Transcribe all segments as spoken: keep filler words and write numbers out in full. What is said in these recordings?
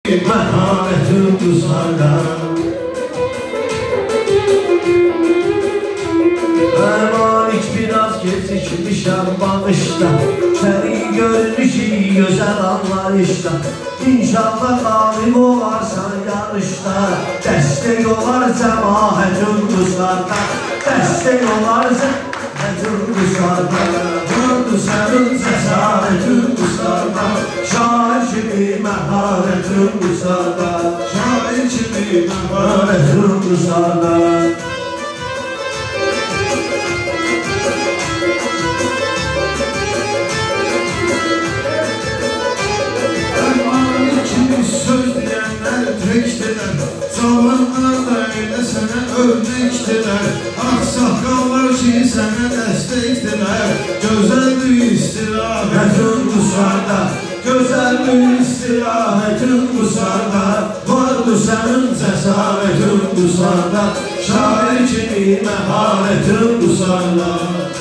Məharətin qusarda Malik biraz gecikmişəm bağışda Səni görmüşük gözəl anlayışda İnşallah qalib olarsan yarışda Dəstək olar cəmaətin qusarda Dəstək olar cəmaətin qusarda Vurdu sənin cəsarətin qusarda Şair kimi məharətin qusarda Şair kimi məharətin qusarda Zamanlar da elə sənə örnəkdirlər Ağsaqqallar ki sənə dəstəkdirlər Gözəldir istirahətin qusarda Gözəldir istirahətin qusarda Vardı sənin cəsarətin qusarda Şair kimi məharətin qusarda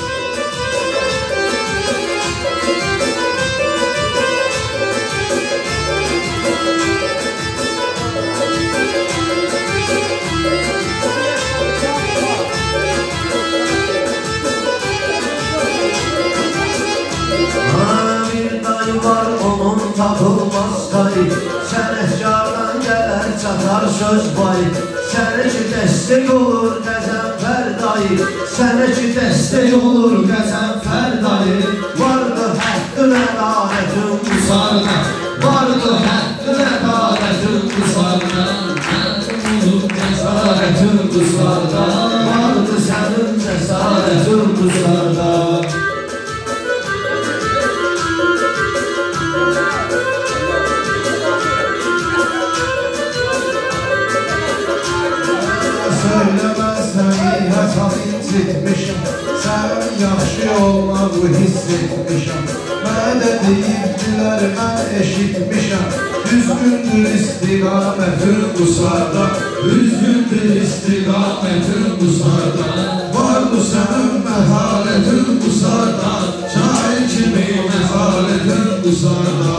Tapılmaz qayı Sənətkardan gələr çatar söz bayı Sənə ki dəstək olur Qəzənfər dayı Sənə ki dəstək olur Qəzənfər dayı Vardı həqqın ədalətin qusarda Vardı həqqin ədalətin qusarda Mənim olur cəsarətin qusarda Vardı sənin cəsarətin qusarda incitmişəm Sən yaxşı olmağı hiss etmişəm Mənə deyibdilər, mən eşitmişəm Düzgündür istiqamətin qusarda Düzgündür istiqamətin qusarda Vardı sənin məharətin qusarda Şair kimi məharətin qusarda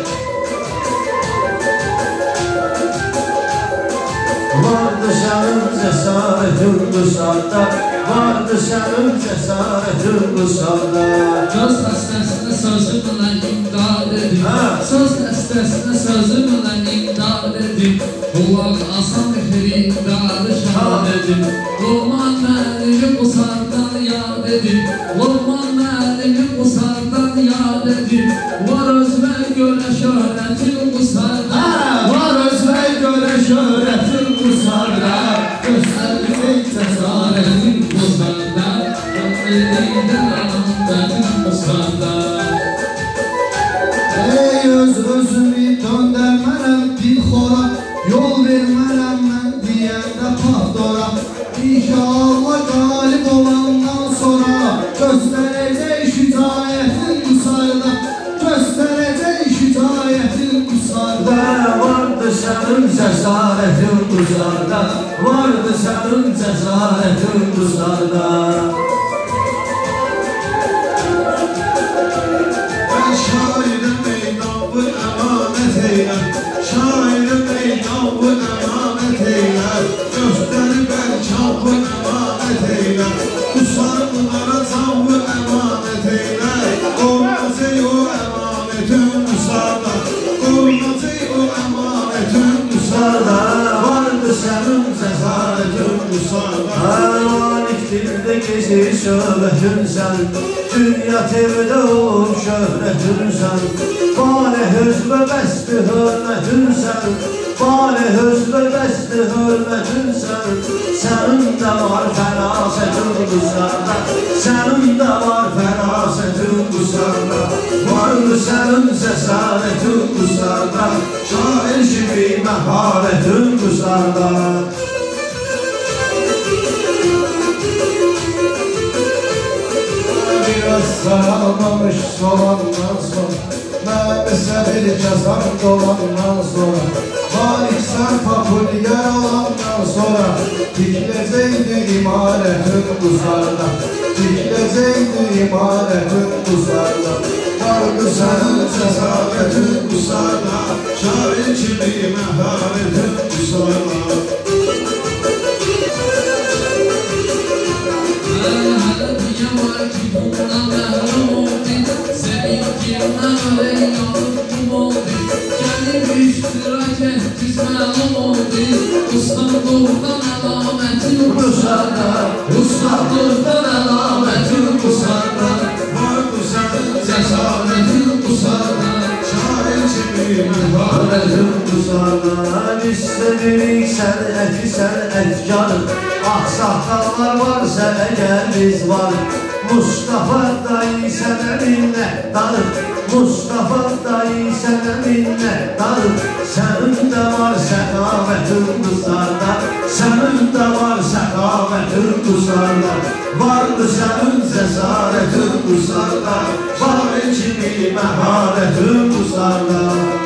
Vardı sənin cəsarətin qusarda Vardı sənin cəsarətin qusarda Söz dəstəsinə sözümlə imdad edin Söz dəstəsinə sözümlə imdad edin Qulaq asan xiridadı şahad edin Loğman mənimi qusardan yad edin Loğman mənimi qusardan yad edin Var özvə görə şöhrətin qusarda Var özvə görə şöhrətin qusarda Göstərdik cəsarətin qusarda Göstərdik rəhmətin qusarda Ey öz özümü döndərmərəm dilxora Yol vermərəm mən deyəndə paxdora İnşallah qalib olandan sonra Göstərəcək şücayətin qusarda Göstərəcək şücayətin qusarda Vardı sənin cəsarətin qusarda Vardı sənin cəsarətin qusarda Mən şairə meydanı əmanət eyləm Şairə meydanı əmanət eyləm Göstərib əlkabı əmanət eyləm Qusarlılara canlı əmanət eyləm Qorunacaq o əmanətin qusarda Qorunacaq o əmanətin qusarda Vardı sənin cəsarətin qusarda Malik dildə gezir söhbətin sən Dünya tevdə olur şöhrətin sən Bari hüzvə bəsti hörmətin sən Bari hüzvə bəsti hörmətin sən Sənin də var fərasətin qusarda Sənin də var fərasətin qusarda Vardı sənin cəsarətin qusarda Şair kimi məharətin qusarda Biraz sarılmamış solandan sonra Məbəsə bir cəzam dolandan sonra Malik sən popülyar olandan sonra Dikləcəkdir imarətin qusarda Dikləcəkdir imarətin qusarda Vardı sənin cəsarətin qusarda, şair kimi məharətin qusarda. Hələ diyə var ki, buna məhrum oldu, sənin kimdən öyle yanım oldu. Gəlib iştirak etdiz məlum oldu, ustaqlıqdan əlamətin qusarda, ustaqlıqdan əlamətin qusarda. Vardı sənin Cəsarətin qusarda, şair kimi məharətin Məharətin qusarda. Biz sevirik sənəti sənətkarı, Ağsaqqallar varsa əgər biz varıq. Mustafa dayı sənə minnətdarıq, Mustafa dayı sənə minnətdarıq. Sənin də var səxavətin qusarda, sənin də var səxavətin qusarda. Vardı sənin cəsarətin qusarda, şair kimi məharətin qusarda.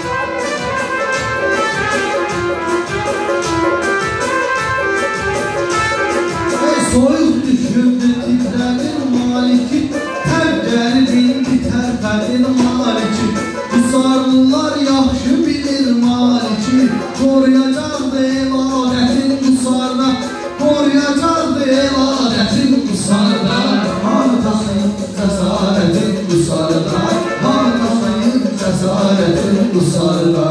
Soyuq düşürdü titrədir maliki, tər gəlib indi tərpədir maliki. Qusarlılar yaxşı bilir maliki, qoruyacaqdı eladətin qusarda, qoruyacaqdı eladətin qusarda. Hartasın cəsarətin qusarda, hartasın cəsarətin qusarda.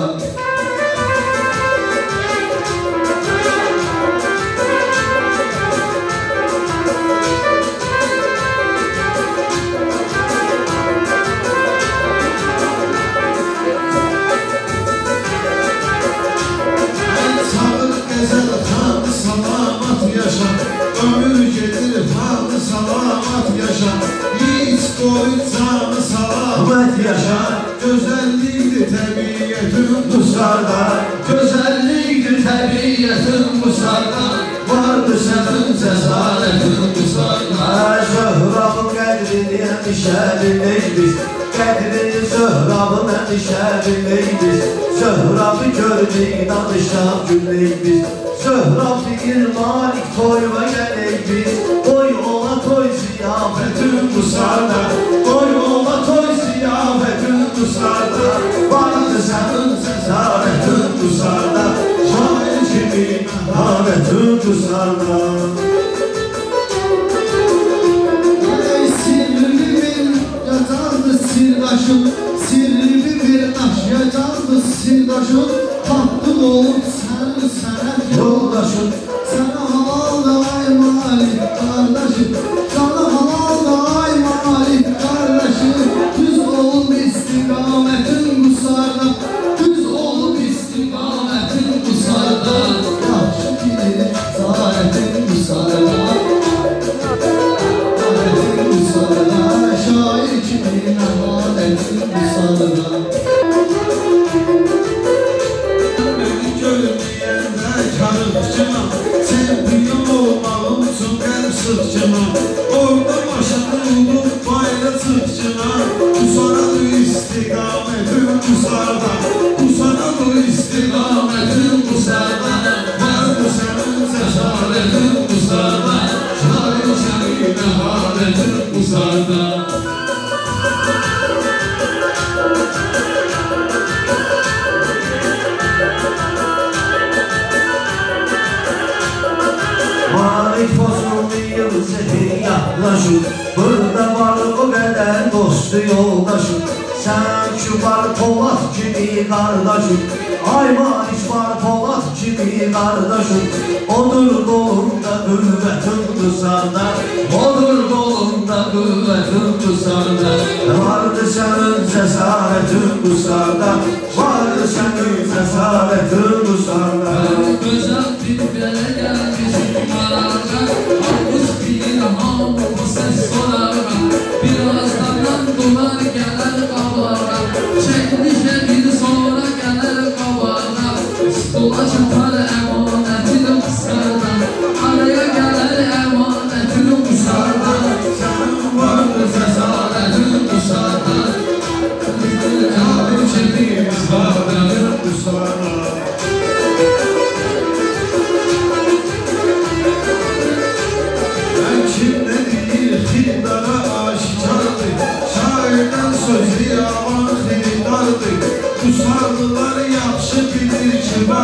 Ömür gedir hamı salamat yaşa, hiç koyut canı salamat yaşa. Gözəllikdir təbiyyətin qusarda, gözəllikdir təbiyyətin qusarda. Vardı sənin cəsarətin qusarda. Zöhrabın qədrini həmişə bilmək biz, qədrini Zöhrabın həmişə bilmək biz. Zöhrabı gördük danışaq gülmək biz. Zöhrab deyir malik toyva gələk biz. Qoy ola toy ziyafətin qusarda, qoy ola toy ziyafətin qusarda. Vardı sənin cəsarətin qusarda, şair kimi məharətin qusarda. Sirri bir yacandı sirdaşım, sirri bir aşyacandı sirdaşım. Tatlım olup sənin sənət yoldaşım, sənə halal da ay malik qardaşım, sənə halal da ay malik qardaşım. Düz olub istiqamətin qusarda, düz olub istiqamətin qusarda. Yaxşı bilir zarətin qusarda, zarətin qusarda, şair kimi məharətin qusarda. Çempiyon olmağım üçün qəlb sıxcına, orada başını udub bayra sıxcına. Qusaradı istiqamətin qusarda, qusaradı istiqamətin qusarda. Vardı sənin cəsarətin qusarda, şair kimi məharətin qusarda. Malik bozulmayım zehir yaklaşım, burada var o qədər dostu yoldaşım. Sən ki var Polat kimi qardaşım, ay Malik var Polat kimi qardaşım. Odur qolunda qüvvətin qusarda, odur qolunda qüvvətin qusarda. Vardı sənin cəsarətin qusarda, vardı sənin cəsarətin qusarda. Gözəl bir belə gəlmiş marağa, Ağız bilir hamı bu səs sorağa. Birazdan dolar gələr qabağa, çəkmişə bir sonra gələr qabağa. Stola çatar əmanətin qusarda, araya gələr əmanətin qusarda. Sənin vardı cəsarətin qusarda, Kəbir çəkimiz vardır qusarda. Kim ne deyir xildara aşikardır, şairdən söz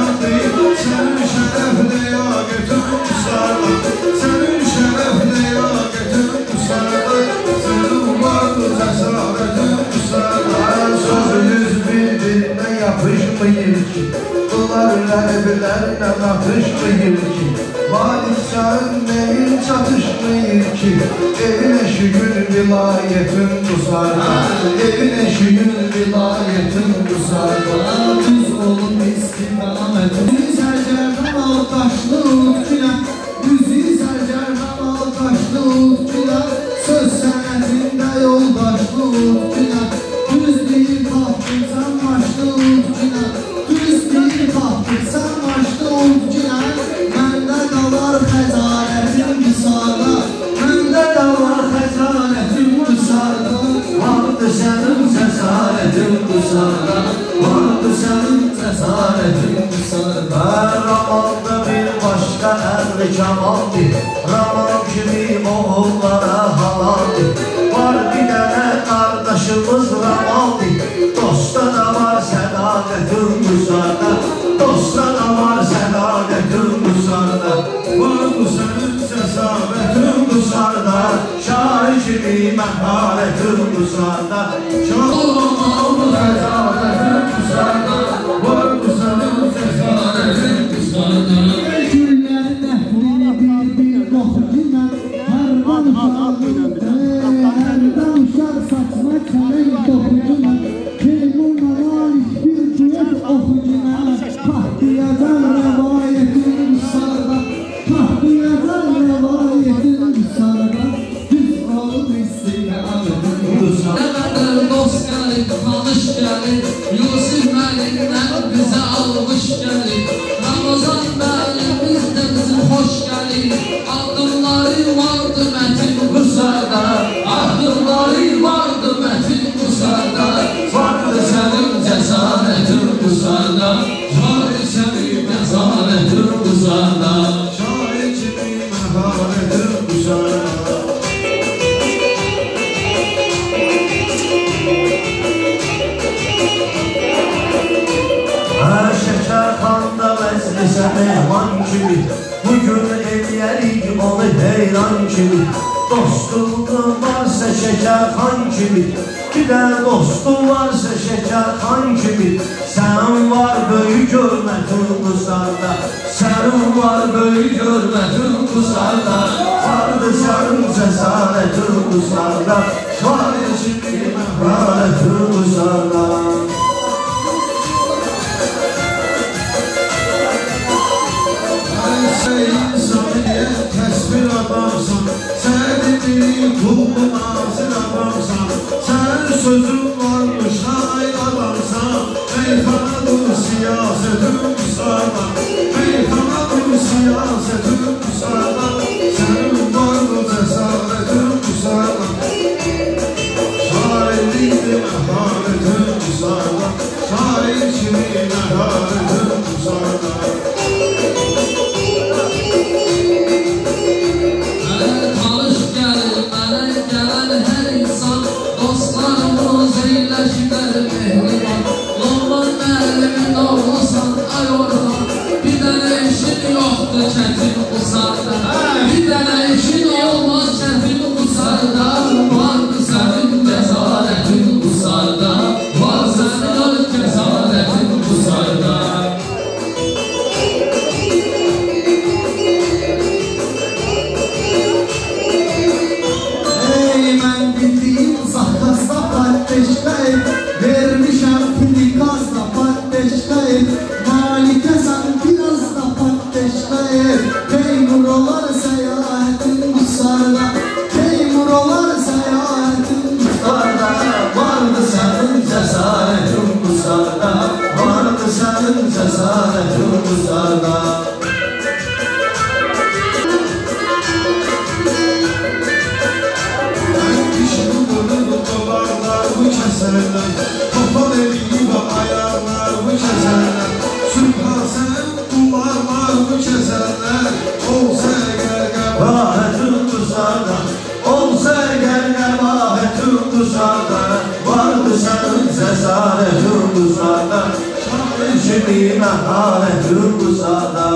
yandı Senin şərəflə ya götüm qusarda Senin şərəflə ya götüm qusarda Senin vardı cəsarətin qusarda Sözü yüz bir-birine yapışmayır ki Bunlar rəqiblərlə atışmayır ki Malik sen neyin çatışmayır ki Evin eşiğin vilayetin qusarda Evin eşiğin vilayetin qusarda Düz olun istiqamətin Düz sərgərdən al daşlı utqina Düz sərgərdən al daşlı utqina Söz sənətində yoldaşlı utqina Düz deyil tapdırsan başlı utqina Düz deyil tapdırsan başlı utqina Məndə qalar xəcalətin qısada Məndə qalar xəcalətin qısada Vardı sənin cəsarətin qusarda Vardı sənin cəsarətin qusarda Ramanda bir başqa ərli kamaldir Raman kimi oğullara halaldir Var bir dənə qardaşımız Ramaldir Dosta da var sədaqətin qusarda Dosta da var sədaqətin qusarda Vardı sənin cəsarətin qusarda Şair kimi məharətin qusarda Olmamalı cəsarətin qusarda Vardı sənin cəsarətin qusarda Güllərin əhvini bir-bir qoxucuna Hərdən uşaq saçma kəmək qoxucuna Kelmurla malik bir düet oxucuna Tahtiyacaq rəvayetin qusarda Tahtiyacaq rəvayetin qusarda Düz olun istiqamətin qusarda Nəvədir dost gəlir, tanış gəlir Yusuf məlindən bizə almış gəlir Ramazan məlimiz də bizim xoş gəlir Addımları vardı mətin qusarda Addımları vardı mətin qusarda Vardı sənin cəsarətin qusarda Vardı sənin cəsarətin qusarda Şair kimi məharətin qusarda Hər şəkər xanda vəzlisə mehman kimi Bugün eləyərik onu heyran kimi Dostluğun varsa şəkər xan kimi Bir də dostun varsa şəkər xan kimi Sənin var böyük hörmətin qusarda Sənin var böyük hörmətin qusarda Vardı sənin cəsarətin qusarda Vardı kimi məharətin qusarda Ey insaniyyət təsvir adamsan Sənədini qullu nazir adamsan Sənin sözün varmış şair adamsan Meyxanadır siyasətin qusarda Meyxanadır siyasətin qusarda Sənin vardı cəsarətin qusarda Şairlikdir məharətin qusarda Şair kimi məharətin qusarda Tanış gəlir, mənə gələn hər insan Dostlarımız eyləşlər mehriban Loğman müəllimin oğlusan, ay orhan Bir dənə işin yoxdur çətin qusarda Bir dənə işin olmaz çətin qusarda Vardı sənin cəsarətin qusarda Var sənin cəsarətin qusarda Vermişəm pilikazda patdeşkayı Malikə sən biraz da patdeşkayı Teymur olar səyahətin qusarda Teymur olar səyahətin qusarda Vardı sənin cəsarətin qusarda Vardı sənin cəsarətin qusarda Dişini vurur dolarlar bu kəsərlər Topal eləyib ayarlar bu kəsərlər Sürpasən qumarlar bu kəsərlər Olsa əgər Qəbalətin qusarda Olsa əgər qəbalətin qusarda Vardı sənin cəsarətin qusarda Şahid kimi məharətin qusada.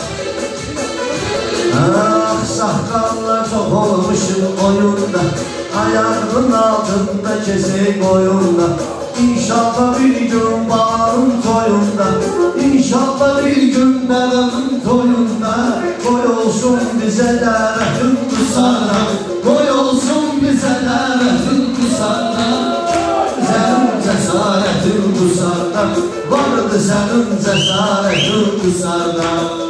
Ah, saqqalla çox olmuşum oyunda, ayağının altında kesik oyunda. İnşallah bir gün bağın toyunda, İnşallah bir gün bağın toyunda, koy olsun bize dəvətin qusada, koy olsun bize dəvətin qusada. Sənin cəsarətin qusada, vardı sənin cəsarətin qusada.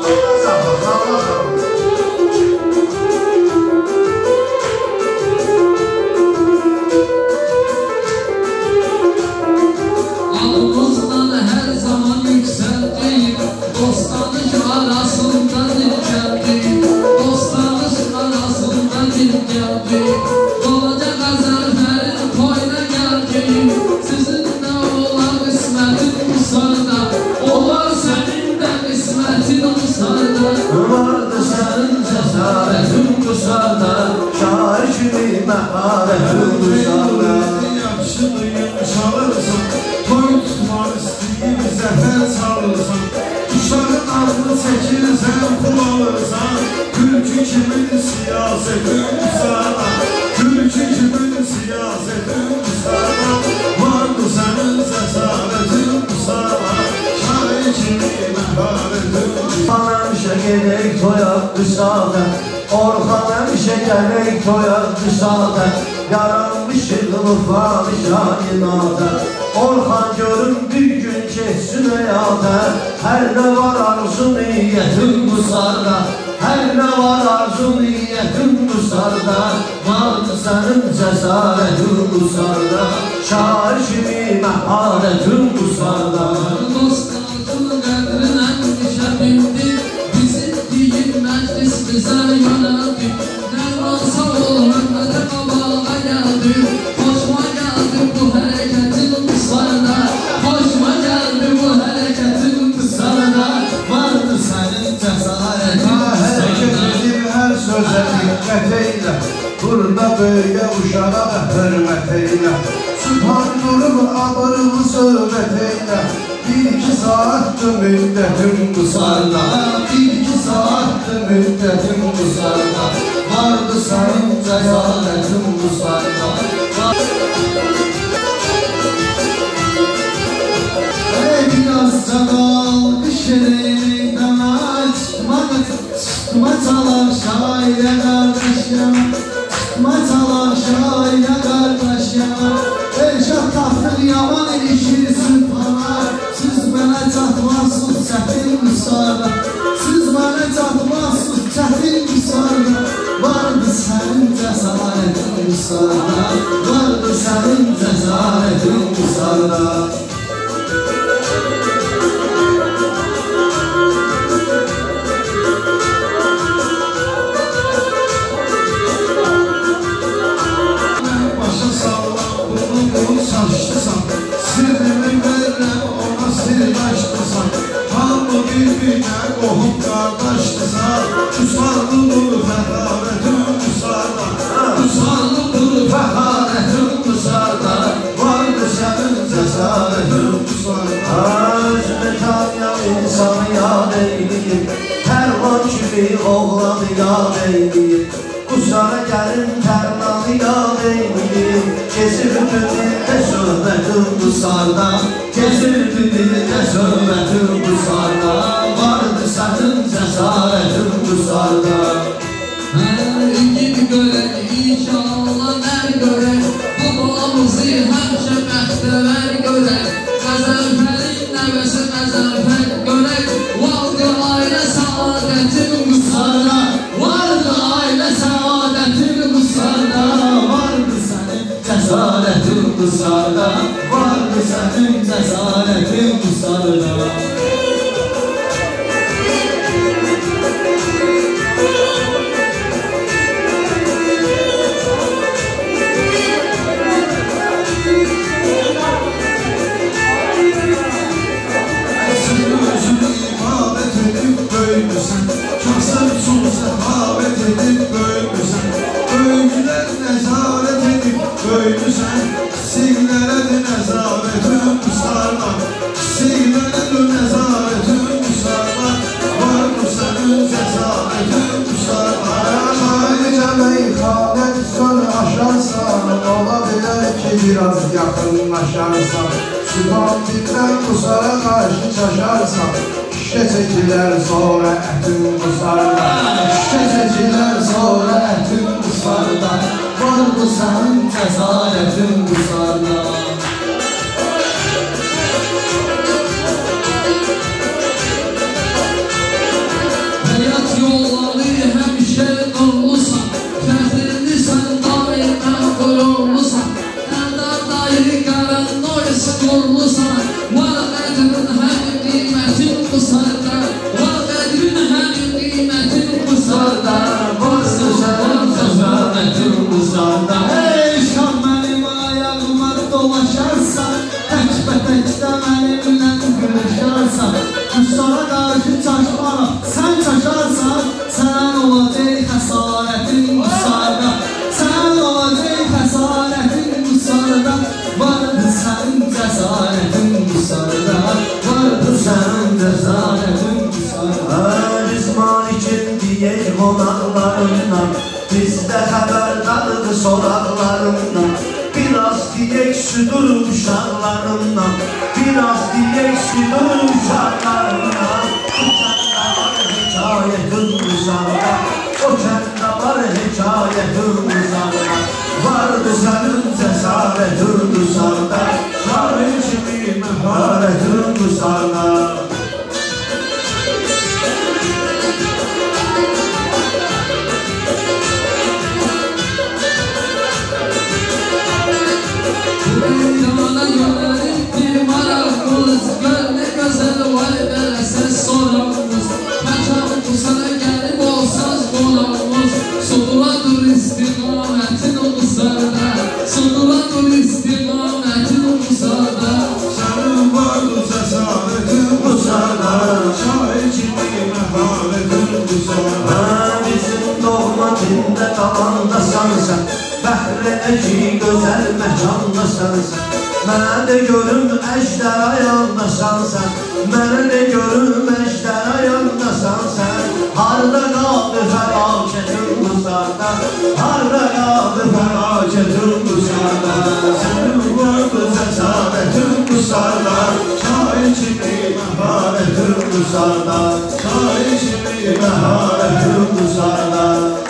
Alımızdan her zaman yükseldik, dostanış arasında dilgeldik, dostanış arasında dilgeldik. Olacak Azərfərin toyuna gəldik, sizin de olan qismətin qusarda, olar sənin də qismətin qusarda. Vardı sənin cəsarətin qusada, şair kimi məharətin qusada. Yaxşılıyım çalırsan, toy tutmaq istəyib zəfər çalırsan, uşağın adını çəkirsən, pul alırsan, gülkü kimin siyasetin qusada, gülkü kimin siyasetin qusada. Vardı sənin cəsarətin qusada, şair kimi məharətin qusada. Həmişə gedək toyaq qusada, Orxan həmişə gələk toyaq qusada. Yaranmışıq ufali şahinada, Orxan görün bir gün keçsin həyata. Hər nə var arzu niyyətin qusarda, hər nə var arzu niyyətin qusarda. Vardı sənin cəsarətin qusarda, şair kimi məharətin qusarda. Dostlarımın qədrinə düşə bildik, bizim deyil məclis bizə yönəldik. Nəvran sağ ol, hörmətə qabağa gəldik, xoşma gəldi bu hərəkətin qusarda, xoşma gəldi bu hərəkətin qusarda. Vardı sənin cəsarətin Hərəkət qusarda. edib hər sözə diqqət eylə, burada böyüyə uşağa və hörmət eylə. Sübhan durub abırığı söhbət eylə, bir iki saatdır müddətin qusarda, bir iki saatdır müddətin qusarda. Vardı sənin cəsarətin qusarda. Ey biraz çaqal, düşürək dəmət, çıkma çalar şairə qardaşım, çıkma çalar şairə qardaşım. Erşad tapdıq yaman ilişir sübhana, siz mənə çatmazsınız çətin qusarda, siz mənə çatmazsınız çətin qusarda. Vardı sənin cəsarətin qusarda, vardı sənin cəsarətin qusarda. Başa sağlam bunu bunu saçtısan, sirrimi verirəm ona sirdaşdısan. Hamı bir-birinə qohum qardaşdısan, qusarlıdır fəxarətin qusarda, qusarlıdır fəxarətin qusarda. Vardı sənin cəsarətin qusarda. Özünü tanıyan insanı yad eyləyib, Tərvan kimi oğlanı yad eyləyib, Qusara gəlin tərlanı yad eyləyib. Gezir dildə söhbətin qusarda, gezir dildə söhbətin qusarda. Vardı sənin cəsarətin qusarda. Hər gün görək inşallah nər görək, bu balamızı həmişə bəxtəvər görək. Qəzənfərin nəvəsi Qəzənfər görək, vardı ailə səadətin qusarda, vardı ailə səadətin qusarda. Vardı sənin cəsarətin qusarda, vardı sənin cəsarətin qusarda. Siglərə nəzarətin qusarda, siglərə nəzarətin meyxanə dükanı aşarsan, ola bilər ki, biraz yaxınlaşarsan. Sübhan birdən qusara qarşı çaşarsan, şişə çəkilər sonra ətin qusarda. Şişə çəkilər sonra ətin qusarda. Var bu sənin cəsarətin qusarda. Həyat yolları həmişə qurlusan, fəxrini sən daimə qururlusan. Əndar dayı qarannoy sıqurlusan, var qədrin həmin qiymətin qısarda. Var qədrin həmin qiymətin qısarda. Varsın sənin cəsarətin qısarda. Ey şam mənim ayağıma dolaşarsan, təkbətəkdə mənimlə gülüşərsən. Qusara qarşı çaşmaram, sən çaşarsan, sən olacaq xəsarətin qusarda. Sən olacaq xəsarətin qusarda. Vardı sənin cəsarətin qusarda. Vardı sənin cəsarətin qusarda. Biz Malikin deyək qonaqlarından, bizdə xəbərdardır soraqlarından. Biraz deyək südür uşaqlarından, biraz deyək südür uşaqlarından. O kəndə var hekayətin uzarda, o kəndə var hekayətin uzarda. Vardı sənin cəsarətin uzarda, şahid kimi məharətin uzarda. Dünyada yöneliptir maraqımız, gör nə gözəl var belə səs sorağımız. Həkan qusana gəlib olsaz qonağımız, suduradır istiqamətin qusarda. Suduradır istiqamətin qusarda. Sənin vardı cəsarətin qusarda, şahid kimi məharətin qusarda. Bizim doğma dində qalandasan sən, bəhrə əki gözəl məkandasan sən. Mənə də görüm əjdər ayandasan sən, mənə də görüm əjdər ayandasan sən. Harda qaldı fəlakətin qusarda, harda qaldı fəlakətin qusarda. Sənin vardı cəsarətin qusarda, şahid kimi məharətin qusarda. Şahid kimi məharətin qusarda.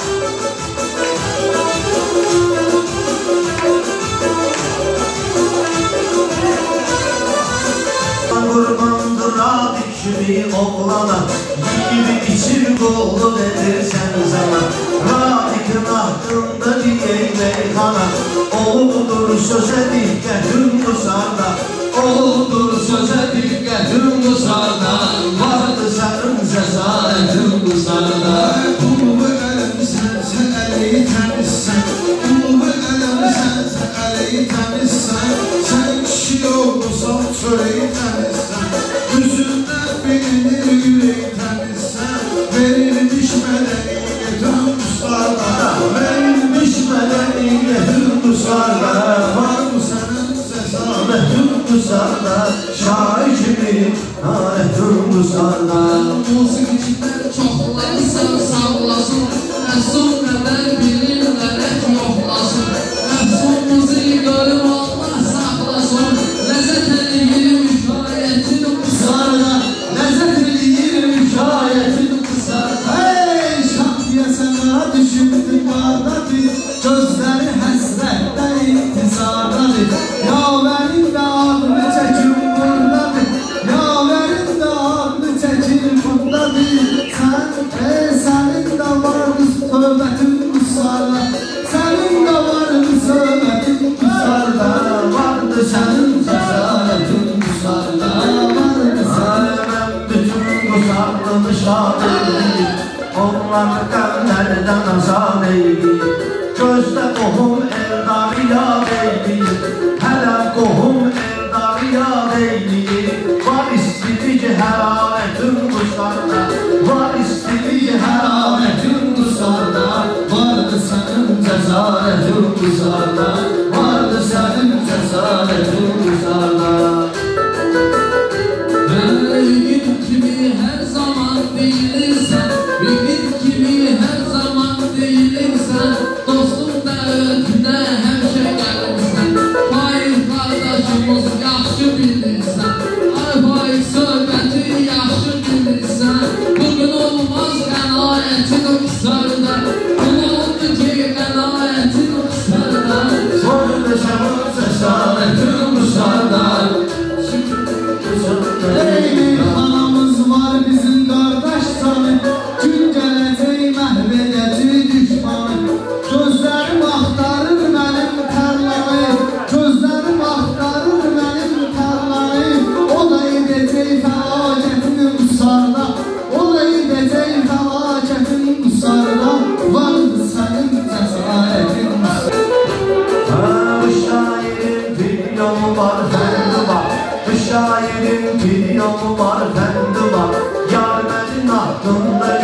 Qurbandır adik kimi oğlana, yiyib içir qolluq edirsən sana. Radikin haqqında deyək meyxana, oğuldur sözə diqqətin qusarda. Oğuldur sözə diqqətin qusarda. Vardı sənin cəsarətin qusarda. Qulubu ələmsən, sən əliyi təmizsən. Qulubu ələmsən, sən əliyi təmizsən. Sən kişi olmuşsan, çörəyi təmizsən. Üzündən bilinir yüreyi təmizsən. Verilmiş mədəniyyətin qusarda. Verilmiş mədəniyyətin qusarda. Var mı sənin cəsarətin qusarda, şahid kimi məharətin qusarda. Musiqiçilər çoxlansın, sağlasın, əfsun qədər bilinlərək yoxlasın. Əfsunumuzu görüm Allah saxlasın, ləzzət eləyir müşayiətin qusarda. Ləzzət eləyir müşayiətin qusarda. Ey şam deyəsən ha düşündüm bardadır, gözləri həsrətdən intizardadır. Yavərin də adını çəkim buradadır, yavərin də adını çəkim buradadır. Sən, ey sənin də vardı tövbətin qusarda, sənin də vardı söhbətin qusarda. Vardı sənin cəsarətin qusarda. Vardı sənin. Mən bütün qusarlını şad eyləyib, onları qəmlərdən azad eyləyib. Gözdə qohum eldarı yad eyləyib, hələ qohum eldarı yad eyləyib. Var istilik hərarətin qusarda, var istilik hərarətin qusarda. Vardı sənin cəsarətin qusarda, vardı sənin cəsarətin qusarda. Yiğit kimi hər zaman deyilirsən, yiğit kimi hər zaman deyilirsən. hakkında